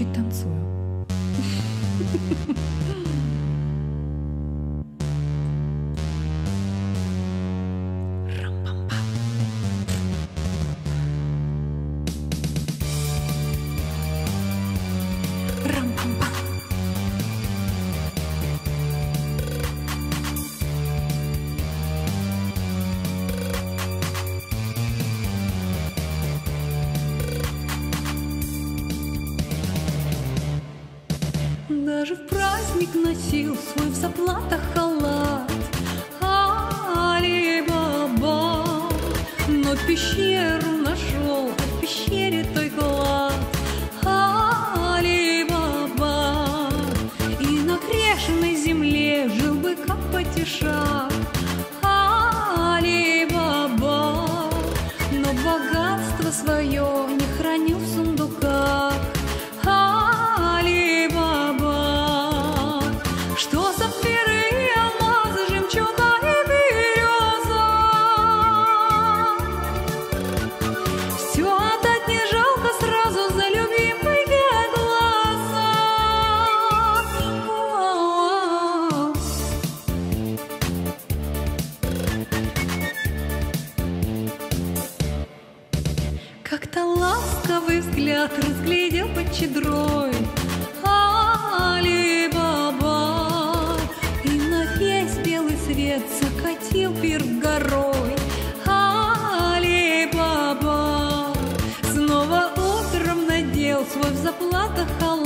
чуть-чуть танцую. Даже в праздник носил свой в заплатах халат Али-Баба, но пещеру нашел, а в пещере той клад Али-Баба. И на грешной земле жил бы как потешак Али-Баба, но богатство свое не хранил в сундуках. Что сапфиры и алмазы, жемчуга и береза, все отдать не жалко сразу за любимые глаза. Как-то ласковый взгляд разглядел под чадрой Али-Баба, и на весь белый свет закатил пир горой. Али-Баба снова утром надел свой в заплатах халат